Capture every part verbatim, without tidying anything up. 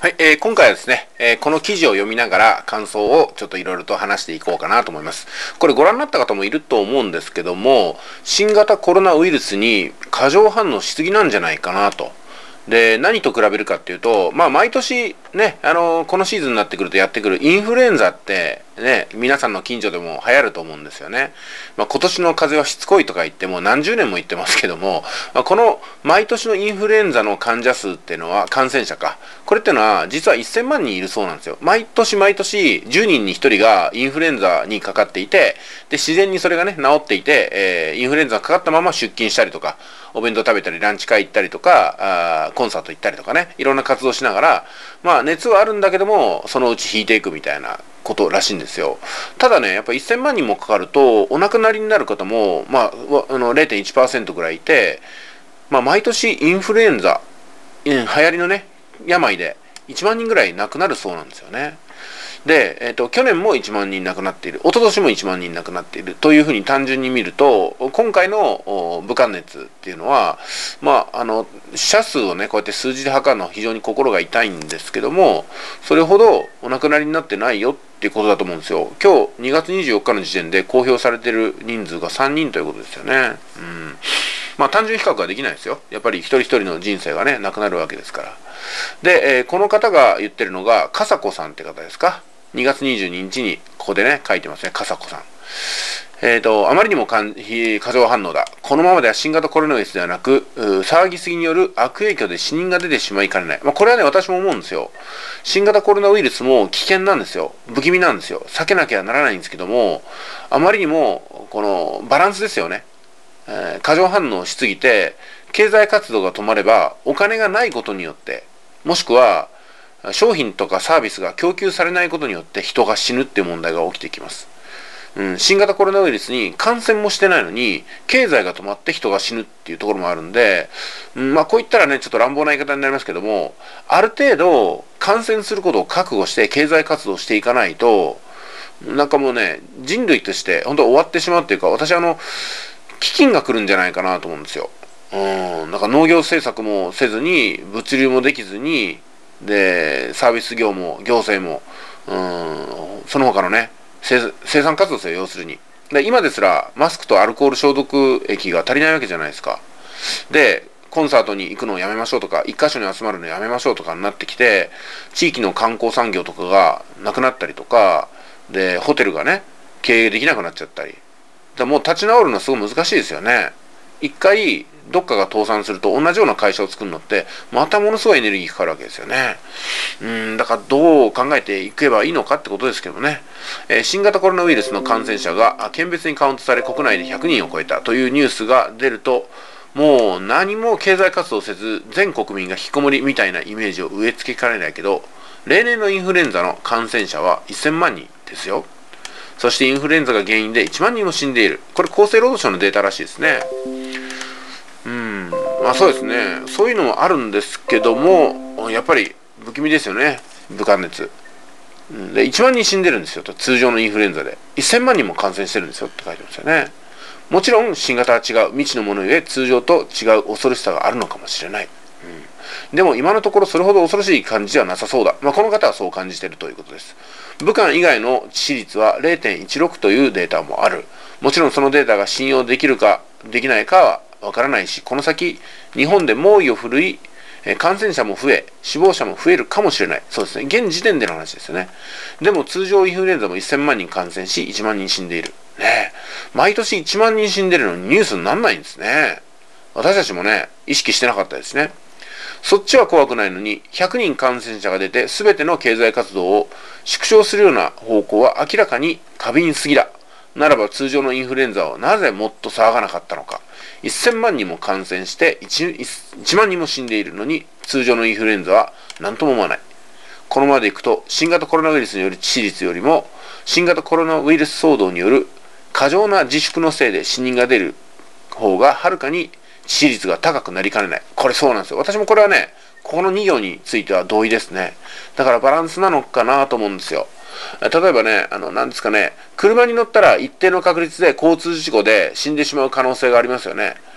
はい、えー今回はですね、えーこの記事を読みながら感想をちょっといろいろと話していこうかなと思います。これご覧になった方もいると思うんですけども、新型コロナウイルスに過剰反応しすぎなんじゃないかなと。で、何と比べるかっていうと、まあ毎年ね、あのーこのシーズンになってくるとやってくるインフルエンザってね、皆さんの近所でも流行ると思うんですよね。まあ今年の風邪はしつこいとか言っても何十年も言ってますけども、まあ、この毎年のインフルエンザの患者数っていうのは、感染者か。これっていうのは実はせんまんにんいるそうなんですよ。毎年毎年じゅうにんにひとりがインフルエンザにかかっていて、で、自然にそれがね、治っていて、えーインフルエンザがかかったまま出勤したりとか、お弁当食べたり、ランチ会行ったりとか、あーコンサート行ったりとかね、いろんな活動しながら、まあ熱はあるんだけども、そのうち引いていくみたいなことらしいんですよ。ただね、やっぱせんまんにんもかかると、お亡くなりになる方も、まあ、わあのれいてんいちパーセントぐらいいて、まあ、毎年インフルエンザ、うん流行りのね、病でいちまんにんぐらい亡くなるそうなんですよね。で、えっと、去年もいちまんにん亡くなっている、一昨年もいちまんにん亡くなっているというふうに単純に見ると、今回のお武漢熱っていうのは、まあ、あの、死者数をね、こうやって数字で測るのは非常に心が痛いんですけども、それほどお亡くなりになってないよっていうことだと思うんですよ。今日にがつにじゅうよっかの時点で公表されている人数がさんにんということですよね。うん。まあ単純比較はできないですよ。やっぱり一人一人の人生がね、なくなるわけですから。で、えーこの方が言ってるのが、かさこさんって方ですか。にがつにじゅうににちに、ここでね、書いてますね、かさこさん。えっ、と、あまりにもかんひ過剰反応だ。このままでは新型コロナウイルスではなく、う騒ぎすぎによる悪影響で死人が出てしまいかねない。まあ、これはね、私も思うんですよ。新型コロナウイルスも危険なんですよ。不気味なんですよ。避けなきゃならないんですけども、あまりにも、このバランスですよね。えー過剰反応しすぎて、経済活動が止まれば、お金がないことによって、もしくは、商品とかサービスが供給されないことによって人が死ぬっていう問題が起きてきます。うん、新型コロナウイルスに感染もしてないのに、経済が止まって人が死ぬっていうところもあるんで、うん、まあこう言ったらね、ちょっと乱暴な言い方になりますけども、ある程度感染することを覚悟して経済活動をしていかないと、なんかもうね、人類として本当終わってしまうっていうか、私あの、飢饉が来るんじゃないかなと思うんですよ。うん、なんか農業政策もせずに、物流もできずに、で、サービス業も行政も、うん、その他のね、生生産活動ですよ、要するに。で、今ですら、マスクとアルコール消毒液が足りないわけじゃないですか。で、コンサートに行くのをやめましょうとか、一箇所に集まるのをやめましょうとかになってきて、地域の観光産業とかがなくなったりとか、で、ホテルがね、経営できなくなっちゃったり。だもう立ち直るのはすごい難しいですよね。一回どっかが倒産すると同じような会社を作るのってまたものすごいエネルギーかかるわけですよね。うんだからどう考えていけばいいのかってことですけどね、えー新型コロナウイルスの感染者が県別にカウントされ国内でひゃくにんを超えたというニュースが出ると、もう何も経済活動せず全国民が引きこもりみたいなイメージを植え付けかねないけど、例年のインフルエンザの感染者はせんまんにんですよ。そしてインフルエンザが原因でいちまんにんも死んでいる。これ厚生労働省のデータらしいですね。うん、まあそうですね。そういうのもあるんですけども、やっぱり不気味ですよね。武漢熱。うんで、いちまんにん死んでるんですよ。通常のインフルエンザで。せんまんにんも感染してるんですよって書いてますよね。もちろん新型は違う。未知のものゆえ通常と違う恐ろしさがあるのかもしれない。うん、でも今のところそれほど恐ろしい感じではなさそうだ。まあこの方はそう感じているということです。武漢以外の致死率は れいてんいちろく というデータもある。もちろんそのデータが信用できるかできないかはわからないし、この先日本で猛威を振るい、感染者も増え、死亡者も増えるかもしれない。そうですね。現時点での話ですよね。でも通常インフルエンザもせんまんにん感染し、いちまんにん死んでいる。ねえ。毎年いちまんにん死んでるのにニュースにならないんですね。私たちもね、意識してなかったですね。そっちは怖くないのに、ひゃくにん感染者が出て全ての経済活動を縮小するような方向は明らかに過敏すぎだ。ならば通常のインフルエンザはなぜもっと騒がなかったのか。せんまんにんも感染して 1, 1万人も死んでいるのに、通常のインフルエンザは何とも思わない。このままでいくと、新型コロナウイルスによる致死率よりも、新型コロナウイルス騒動による過剰な自粛のせいで死人が出る方がはるかに致死率が高くなりかねない。これそうなんですよ。私もこれはね、このに行については同意ですね。だからバランスなのかなと思うんですよ。例えばね、あの、なんですかね、車に乗ったら一定の確率で交通事故で死んでしまう可能性がありますよね。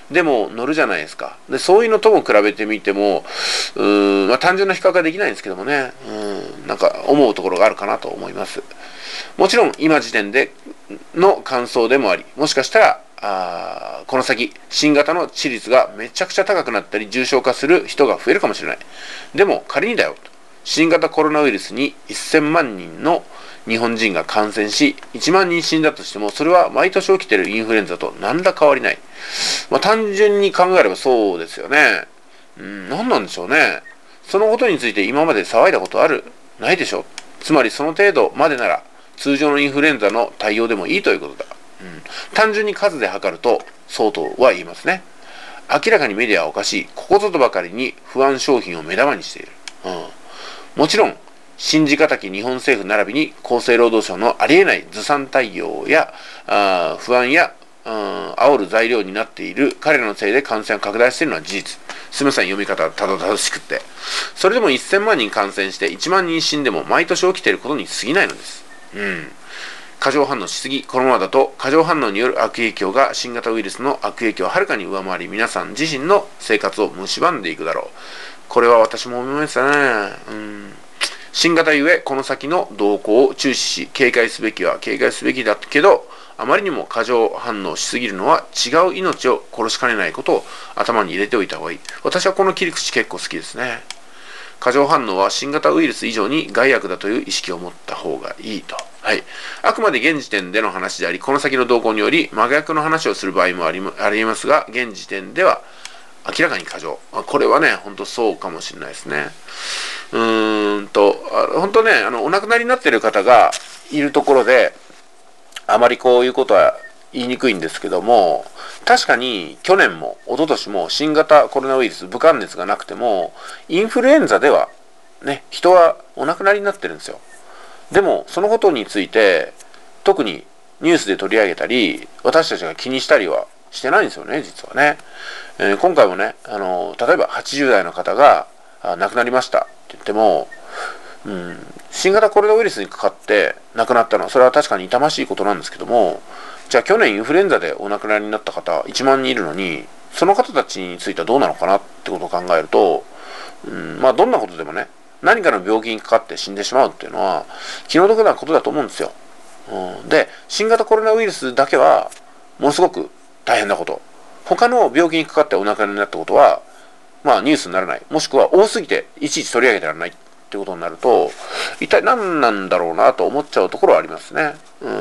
でも乗るじゃないですか。で、そういうのとも比べてみても、うーん、まあ単純な比較はできないんですけどもね、うん、なんか思うところがあるかなと思います。もちろん今時点での感想でもあり、もしかしたら、あこの先、新型の致率がめちゃくちゃ高くなったり、重症化する人が増えるかもしれない。でも仮にだよ、新型コロナウイルスにせんまんにんの日本人が感染し、いちまんにん死んだとしても、それは毎年起きているインフルエンザと何ら変わりない。まあ、単純に考えればそうですよね。うん、何なんでしょうね。そのことについて今まで騒いだことある？ないでしょ。つまりその程度までなら、通常のインフルエンザの対応でもいいということだ。うん、単純に数で測ると、そうとは言いますね。明らかにメディアはおかしい。ここぞとばかりに不安商品を目玉にしている。うん、もちろん、信じがたき日本政府並びに厚生労働省のありえないずさん対応やあ不安や煽る材料になっている彼らのせいで感染が拡大しているのは事実。すみません、読み方たどたどしくって。それでもせんまんにん感染していちまんにん死んでも毎年起きていることに過ぎないのです。うん。過剰反応しすぎ、このままだと過剰反応による悪影響が新型ウイルスの悪影響をはるかに上回り、皆さん自身の生活を蝕んでいくだろう。これは私も思いましたね。うん。新型ゆえこの先の動向を注視し警戒すべきは警戒すべきだけど、あまりにも過剰反応しすぎるのは違う命を殺しかねないことを頭に入れておいた方がいい。私はこの切り口結構好きですね。過剰反応は新型ウイルス以上に害悪だという意識を持った方がいいと。はい。あくまで現時点での話であり、この先の動向により真逆の話をする場合もありありますが、現時点では明らかに過剰。これはね、本当そうかもしれないですね。うーんと、本当ね、あの、お亡くなりになっている方がいるところで、あまりこういうことは言いにくいんですけども、確かに去年も一昨年も新型コロナウイルス、武漢熱がなくても、インフルエンザではね、人はお亡くなりになってるんですよ。でも、そのことについて、特にニュースで取り上げたり、私たちが気にしたりはしてないんですよね、実はね。えー、今回もね、あの、例えばはちじゅうだいの方が亡くなりましたって言っても、うん、新型コロナウイルスにかかって亡くなったのは、それは確かに痛ましいことなんですけども、じゃあ去年インフルエンザでお亡くなりになった方いちまんにんいるのに、その方たちについてはどうなのかなってことを考えると、うん、まあどんなことでもね、何かの病気にかかって死んでしまうっていうのは気の毒なことだと思うんですよ。うん、で、新型コロナウイルスだけはものすごく大変なこと。他の病気にかかってお亡くなりになったことは、まあニュースにならない。もしくは多すぎていちいち取り上げてられないってことになると、一体何なんだろうなと思っちゃうところはありますね。うん。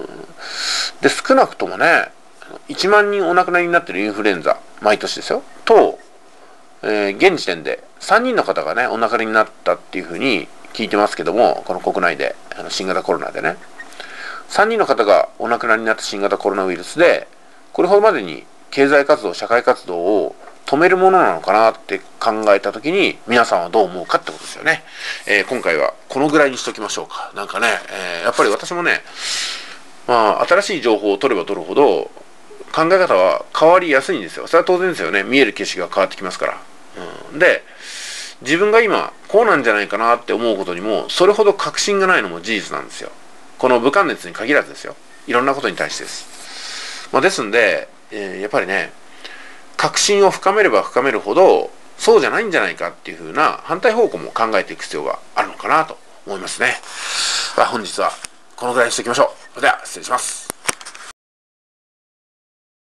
で、少なくともね、いちまんにんお亡くなりになっているインフルエンザ、毎年ですよ。と、えー、現時点でさんにんの方がね、お亡くなりになったっていうふうに聞いてますけども、この国内で、あの新型コロナでね。さんにんの方がお亡くなりになった新型コロナウイルスで、これほどまでに経済活動、社会活動を止めるものなのかなって考えたときに、皆さんはどう思うかってことですよね。えー、今回はこのぐらいにしときましょうか。なんかね、えー、やっぱり私もね、まあ、新しい情報を取れば取るほど、考え方は変わりやすいんですよ。それは当然ですよね。見える景色が変わってきますから。うん、で、自分が今、こうなんじゃないかなって思うことにも、それほど確信がないのも事実なんですよ。この武漢熱に限らずですよ。いろんなことに対してです。まあ、ですんで、えー、やっぱりね、確信を深めれば深めるほど、そうじゃないんじゃないかっていう風な反対方向も考えていく必要があるのかなと思いますね。まあ、本日はこのぐらいにしておきましょう。それでは失礼します。